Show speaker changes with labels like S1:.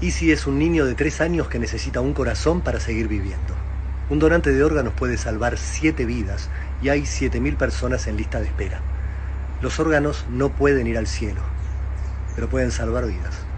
S1: ¿Y si es un niño de 3 años que necesita un corazón para seguir viviendo? Un donante de órganos puede salvar 7 vidas y hay 7.000 personas en lista de espera. Los órganos no pueden ir al cielo, pero pueden salvar vidas.